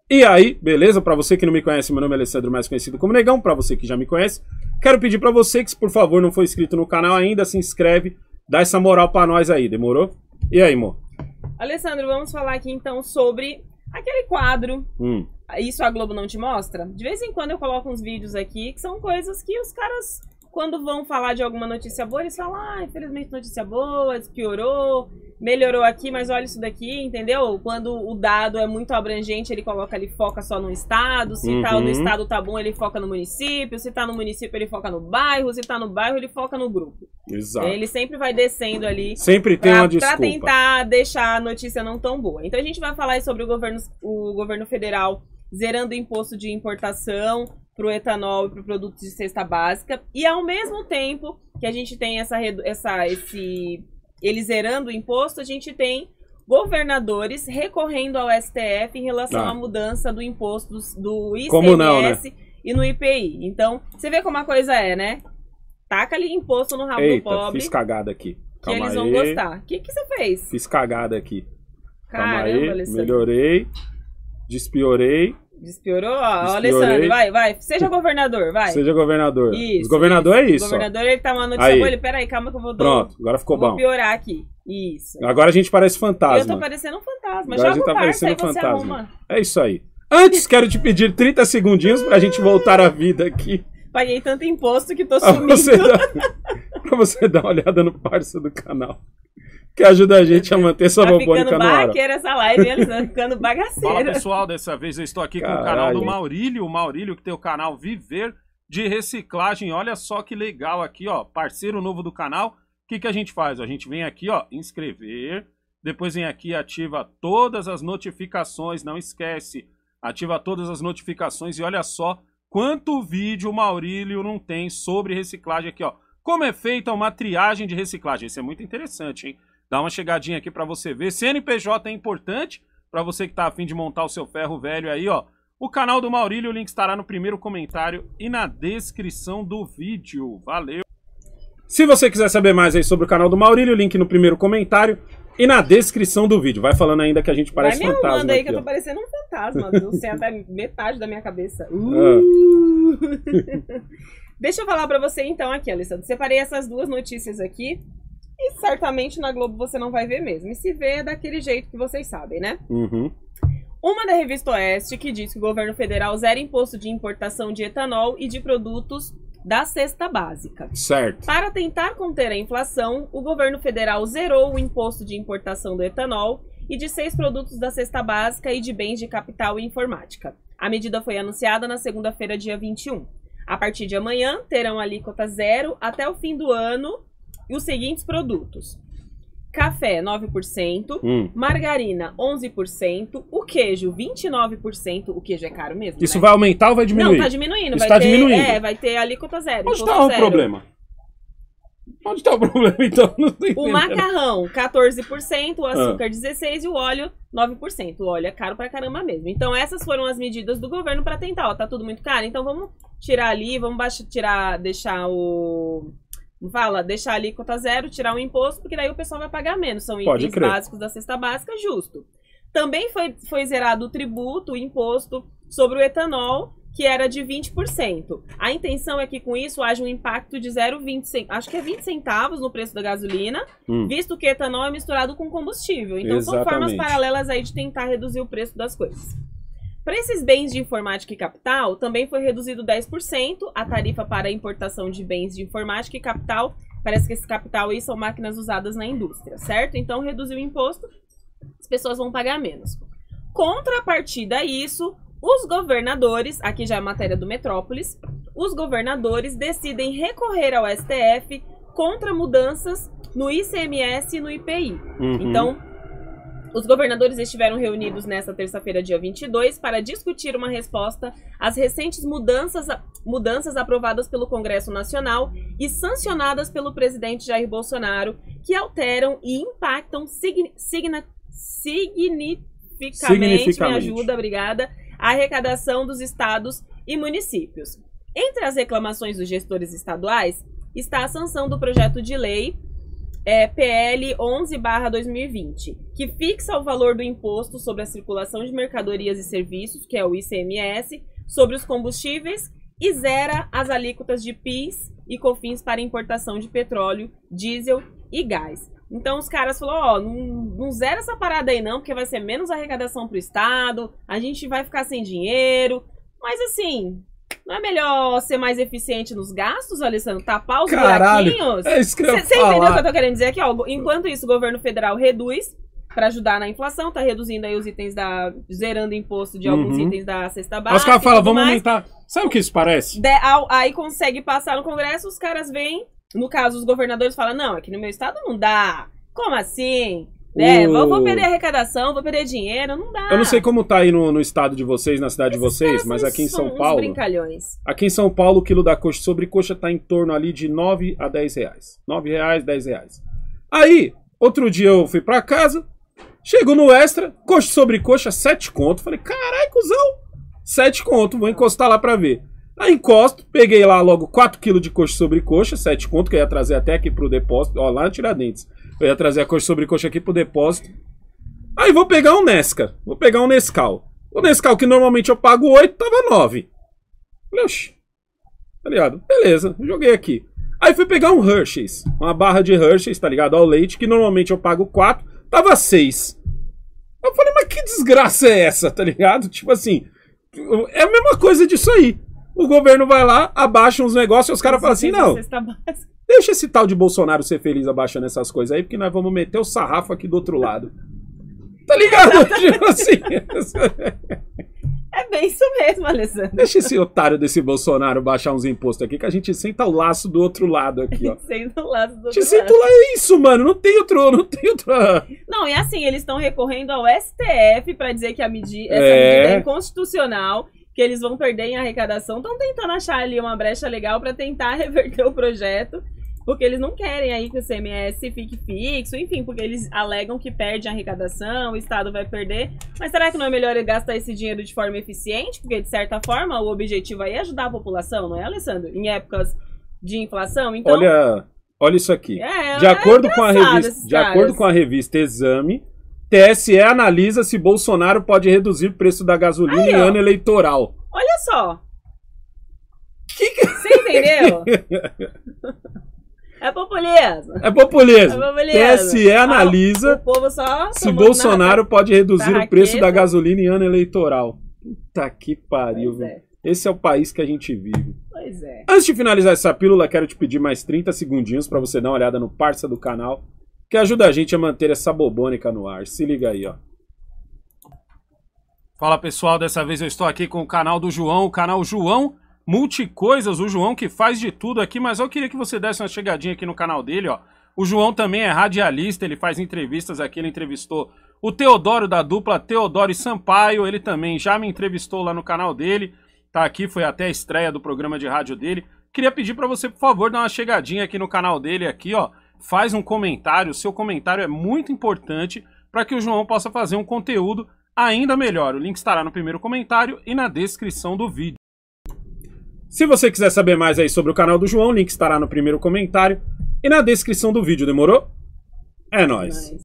E aí, beleza? Pra você que não me conhece, meu nome é Alessandro, mais conhecido como Negão. Pra você que já me conhece, quero pedir pra você que, se por favor, não for inscrito no canal ainda, se inscreve, dá essa moral pra nós aí, demorou? E aí, amor? Alessandro, vamos falar aqui então sobre aquele quadro. Isso a Globo não te mostra? De vez em quando eu coloco uns vídeos aqui que são coisas que os caras, quando vão falar de alguma notícia boa, eles falam, ah, infelizmente notícia boa, piorou, melhorou aqui, mas olha isso daqui, entendeu? Quando o dado é muito abrangente, ele coloca ali, foca só no estado, se tá no estado tá bom, ele foca no município, se tá no município, ele foca no bairro, se tá no bairro, ele foca no grupo. Exato. Ele sempre vai descendo ali. Sempre tem uma desculpa. Pra tentar deixar a notícia não tão boa. Então a gente vai falar aí sobre o governo federal zerando o imposto de importação para o etanol e para o produto de cesta básica. E ao mesmo tempo que a gente tem ele zerando o imposto, a gente tem governadores recorrendo ao STF em relação à mudança do imposto do ICMS como não, né? E no IPI. Então, você vê como a coisa é, né? Taca ali imposto no rabo do pobre. Fiz cagada aqui. Que eles vão gostar. O que você fez? Fiz cagada aqui. Caramba, Alessandro. Melhorei. Despiorei. Despiorou? Ó, Alessandro, vai. Seja governador, vai. Seja governador. Isso. Os governador é isso. O governador, ele tá uma notícia boa, ele, peraí, calma que eu vou... Pronto, agora ficou bom. Vou piorar aqui. Isso. Agora a gente parece fantasma. Eu tô parecendo um fantasma. Agora Joga o parça, aí você fantasma. arruma. É isso aí. Antes, quero te pedir 30 segundinhos pra gente voltar à vida aqui. Paguei tanto imposto que tô sumindo. Pra você dar uma olhada no parça do canal. Que ajuda a gente a manter essa bobônica no ar. Tá ficando baqueira essa live, eles estão ficando bagaceira. Fala, pessoal, dessa vez eu estou aqui com o canal do Maurílio. O Maurílio que tem o canal Viver de Reciclagem. Olha só que legal aqui, ó. Parceiro novo do canal. O que a gente faz? A gente vem aqui, ó, inscrever. Depois vem aqui e ativa todas as notificações. Não esquece, ativa todas as notificações. E olha só quanto vídeo o Maurílio não tem sobre reciclagem aqui, ó. Como é feita uma triagem de reciclagem. Isso é muito interessante, hein? Dá uma chegadinha aqui para você ver. CNPJ é importante para você que tá a fim de montar o seu ferro velho aí, ó. O canal do Maurílio, o link estará no primeiro comentário e na descrição do vídeo. Valeu! Se você quiser saber mais aí sobre o canal do Maurílio, o link no primeiro comentário e na descrição do vídeo. Vai falando ainda que a gente parece fantasma. Vai me arrumando aí aqui, que eu tô parecendo um fantasma. Não sei até metade da minha cabeça. Deixa eu falar pra você então aqui, Alessandro. Separei essas duas notícias aqui. E certamente na Globo você não vai ver mesmo. E se vê é daquele jeito que vocês sabem, né? Uma da Revista Oeste, que diz que o governo federal zera imposto de importação de etanol e de produtos da cesta básica. Certo. Para tentar conter a inflação, o governo federal zerou o imposto de importação do etanol e de 6 produtos da cesta básica e de bens de capital e informática. A medida foi anunciada na segunda-feira, dia 21. A partir de amanhã, terão alíquota zero até o fim do ano. E os seguintes produtos: café 9%, margarina 11%, o queijo 29%, o queijo é caro mesmo, Isso né? vai aumentar ou vai diminuir? Não, tá diminuindo. Isso tá diminuindo. Vai ter alíquota zero. Onde tá o problema? Onde tá o problema, então? Não tô o macarrão 14%, o açúcar 16% e o óleo 9%. O óleo é caro pra caramba mesmo. Então essas foram as medidas do governo pra tentar, ó, tá tudo muito caro, então vamos tirar ali, vamos deixar a alíquota zero, tirar o imposto, porque daí o pessoal vai pagar menos. São itens básicos da cesta básica, justo. Também foi zerado o tributo, o imposto sobre o etanol, que era de 20%. A intenção é que com isso haja um impacto de 0,20, acho que é 20 centavos no preço da gasolina, visto que etanol é misturado com combustível. Então são formas paralelas aí de tentar reduzir o preço das coisas. Para esses bens de informática e capital, também foi reduzido 10% a tarifa para a importação de bens de informática e capital. Parece que esse capital aí são máquinas usadas na indústria, certo? Então, reduziu o imposto, as pessoas vão pagar menos. Contrapartida a isso, os governadores, aqui já é matéria do Metrópolis, os governadores decidem recorrer ao STF contra mudanças no ICMS e no IPI. Então, os governadores estiveram reunidos nesta terça-feira, dia 22, para discutir uma resposta às recentes mudanças aprovadas pelo Congresso Nacional e sancionadas pelo presidente Jair Bolsonaro, que alteram e impactam significativamente, me ajuda, obrigada, a arrecadação dos estados e municípios. Entre as reclamações dos gestores estaduais está a sanção do projeto de lei PL 11/2020, que fixa o valor do imposto sobre a circulação de mercadorias e serviços, que é o ICMS, sobre os combustíveis e zera as alíquotas de PIS e COFINS para importação de petróleo, diesel e gás. Então os caras falaram, não zera essa parada aí não, porque vai ser menos arrecadação pro Estado, a gente vai ficar sem dinheiro. Mas assim, não é melhor ser mais eficiente nos gastos, Alessandro? Tapar os buraquinhos? É isso que eu ia Você entendeu o que eu tô querendo dizer aqui? Ó, enquanto isso, o governo federal reduz para ajudar na inflação, tá reduzindo aí os itens zerando imposto de alguns itens da cesta básica. Os caras falam, vamos aumentar. Sabe o que isso parece? Aí consegue passar no Congresso, os caras vêm. No caso, os governadores falam, não, aqui no meu estado não dá. Como assim? Vou perder arrecadação, vou perder dinheiro, não dá. Eu não sei como tá aí no estado de vocês, na cidade de vocês, mas aqui em São Paulo... brincalhões. Aqui em São Paulo, o quilo da coxa sobre coxa tá em torno ali de 9 a 10 reais. 9 reais, 10 reais. Aí, outro dia eu fui pra casa, chego no Extra, coxa sobre coxa, 7 conto. Falei, carai, cuzão, 7 conto, vou encostar lá pra ver. Aí encosto, peguei lá logo 4 kg de coxa sobre coxa, 7 conto, que eu ia trazer até aqui pro depósito, ó, lá no Tiradentes. Eu ia trazer a coxa sobre coxa aqui pro depósito. Aí vou pegar um Nesca, vou pegar um Nescau. O Nescau que normalmente eu pago 8, tava 9. Falei, oxi, tá ligado? Beleza, joguei aqui. Aí fui pegar um Hershey's, uma barra de Hershey's, tá ligado? Ao leite, que normalmente eu pago 4, tava 6. Eu falei, mas que desgraça é essa, tá ligado? Tipo assim, é a mesma coisa disso aí. O governo vai lá, abaixa uns negócios e os caras falam assim, não, deixa esse tal de Bolsonaro ser feliz abaixando essas coisas aí, porque nós vamos meter o sarrafo aqui do outro lado. Tá ligado? Tipo assim. É bem isso mesmo, Alessandro. Deixa esse otário desse Bolsonaro baixar uns impostos aqui, que a gente senta o laço do outro lado aqui, ó. Senta o laço do outro lado. Senta lá, é isso, mano. Não tem outro. Não, e assim, eles estão recorrendo ao STF pra dizer que essa medida é inconstitucional, que eles vão perder em arrecadação. Estão tentando achar ali uma brecha legal pra tentar reverter o projeto, porque eles não querem aí que o CMS fique fixo, enfim, porque eles alegam que perde a arrecadação, o Estado vai perder. Mas será que não é melhor ele gastar esse dinheiro de forma eficiente? Porque, de certa forma, o objetivo aí é ajudar a população, não é, Alessandro? Em épocas de inflação, então... Olha isso aqui. De acordo com a revista Exame, TSE analisa se Bolsonaro pode reduzir o preço da gasolina em ano eleitoral. Olha só. Você entendeu? É populismo. É populismo. TSE analisa o povo só se Bolsonaro pode reduzir o preço da gasolina em ano eleitoral. Puta que pariu, velho. Esse é o país que a gente vive. Pois é. Antes de finalizar essa pílula, quero te pedir mais 30 segundinhos pra você dar uma olhada no parça do canal, que ajuda a gente a manter essa bobônica no ar. Se liga aí, ó. Fala, pessoal. Dessa vez eu estou aqui com o canal do João, o canal João Multicoisas, o João que faz de tudo aqui, mas eu queria que você desse uma chegadinha aqui no canal dele, ó. O João também é radialista, ele faz entrevistas aqui, ele entrevistou o Teodoro da dupla Teodoro e Sampaio, ele também já me entrevistou lá no canal dele, tá aqui, foi até a estreia do programa de rádio dele. Queria pedir pra você, por favor, dar uma chegadinha aqui no canal dele, aqui, ó, faz um comentário, o seu comentário é muito importante para que o João possa fazer um conteúdo ainda melhor. O link estará no primeiro comentário e na descrição do vídeo. Se você quiser saber mais aí sobre o canal do João, o link estará no primeiro comentário e na descrição do vídeo, demorou? É nóis.